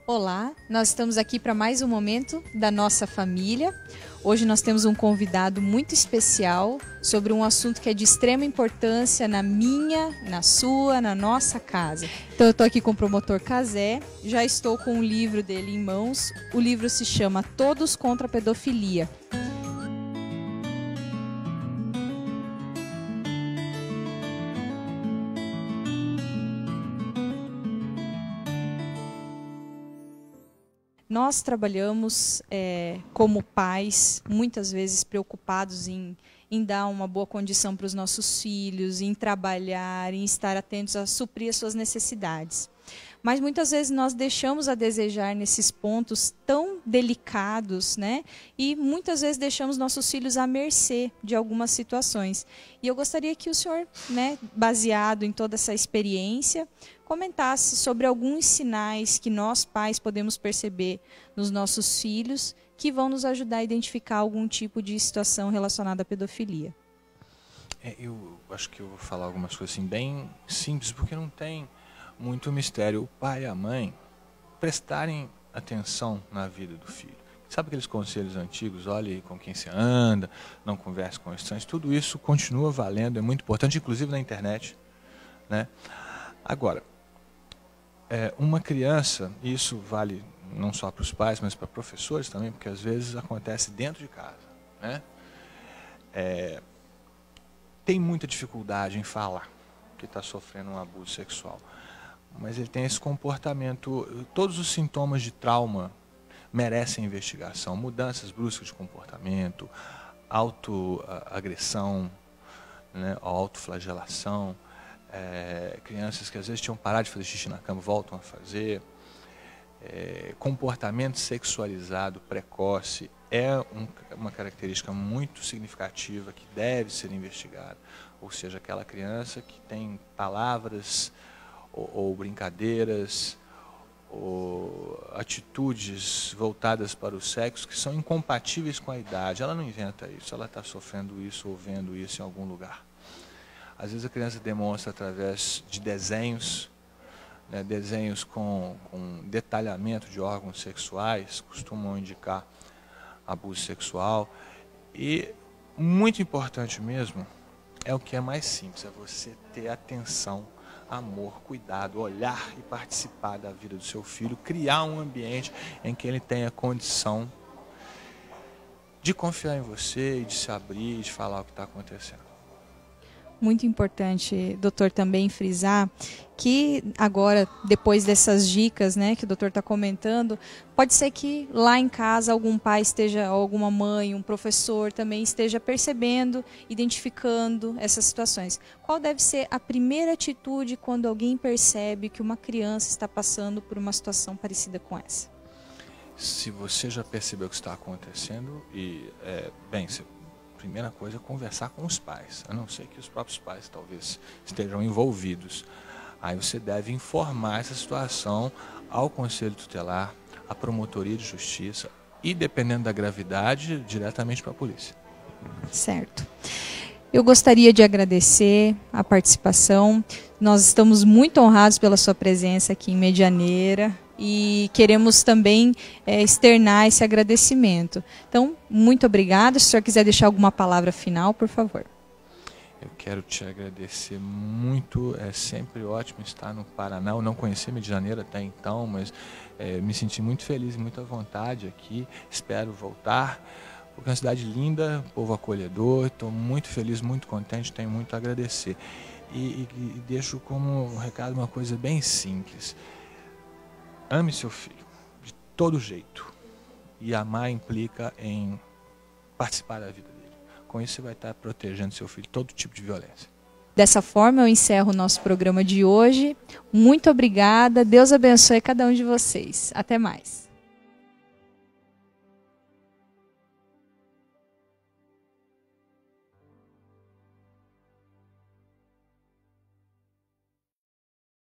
Olá, nós estamos aqui para mais um momento da nossa família. Hoje nós temos um convidado muito especial sobre um assunto que é de extrema importância na minha, na sua, na nossa casa. Então eu estou aqui com o promotor Cazé, já estou com o livro dele em mãos. O livro se chama Todos contra a Pedofilia. Nós trabalhamos como pais, muitas vezes preocupados em dar uma boa condição para os nossos filhos, em trabalhar, em estar atentos a suprir as suas necessidades. Mas muitas vezes nós deixamos a desejar nesses pontos tão delicados, né? E muitas vezes deixamos nossos filhos à mercê de algumas situações. E eu gostaria que o senhor, né, baseado em toda essa experiência, comentasse sobre alguns sinais que nós pais podemos perceber nos nossos filhos que vão nos ajudar a identificar algum tipo de situação relacionada à pedofilia. Eu acho que eu vou falar algumas coisas assim bem simples, porque não tem muito mistério. O pai e a mãe prestarem atenção na vida do filho. Sabe aqueles conselhos antigos? Olhe com quem você anda, não converse com estranhos. Tudo isso continua valendo, é muito importante, inclusive na internet, né? Agora, uma criança, e isso vale não só para os pais, mas para professores também, porque às vezes acontece dentro de casa, né? Tem muita dificuldade em falar que está sofrendo um abuso sexual, mas ele tem esse comportamento. Todos os sintomas de trauma merecem investigação: mudanças bruscas de comportamento, autoagressão, né, autoflagelação, crianças que às vezes tinham parado de fazer xixi na cama voltam a fazer, comportamento sexualizado precoce é uma característica muito significativa que deve ser investigada. Ou seja, aquela criança que tem palavras ou brincadeiras ou atitudes voltadas para o sexo que são incompatíveis com a idade. Ela não inventa isso, ela está sofrendo isso ou vendo isso em algum lugar. Às vezes a criança demonstra através de desenhos, né, desenhos com detalhamento de órgãos sexuais, costumam indicar abuso sexual. E muito importante mesmo é o que é mais simples, é você ter atenção, amor, cuidado, olhar e participar da vida do seu filho, criar um ambiente em que ele tenha condição de confiar em você e de se abrir, de falar o que está acontecendo. Muito importante, doutor, também frisar que agora, depois dessas dicas, né, que o doutor está comentando, pode ser que lá em casa algum pai esteja, ou alguma mãe, um professor também esteja percebendo, identificando essas situações. Qual deve ser a primeira atitude quando alguém percebe que uma criança está passando por uma situação parecida com essa? Se você já percebeu o que está acontecendo, primeira coisa é conversar com os pais, a não ser que os próprios pais talvez estejam envolvidos. Aí você deve informar essa situação ao Conselho Tutelar, à Promotoria de Justiça e, dependendo da gravidade, diretamente para a polícia. Certo. Eu gostaria de agradecer a participação. Nós estamos muito honrados pela sua presença aqui em Medianeira e queremos também externar esse agradecimento. Então, muito obrigada. Se o senhor quiser deixar alguma palavra final, por favor. Eu quero te agradecer muito. É sempre ótimo estar no Paraná. Eu não conhecia Medianeira até então, mas me senti muito feliz e muito à vontade aqui. Espero voltar, porque é uma cidade linda, povo acolhedor. Estou muito feliz, muito contente, tenho muito a agradecer. E deixo como um recado uma coisa bem simples: ame seu filho de todo jeito, e amar implica em participar da vida dele. Com isso você vai estar protegendo seu filho de todo tipo de violência. Dessa forma eu encerro o nosso programa de hoje. Muito obrigada, Deus abençoe cada um de vocês. Até mais.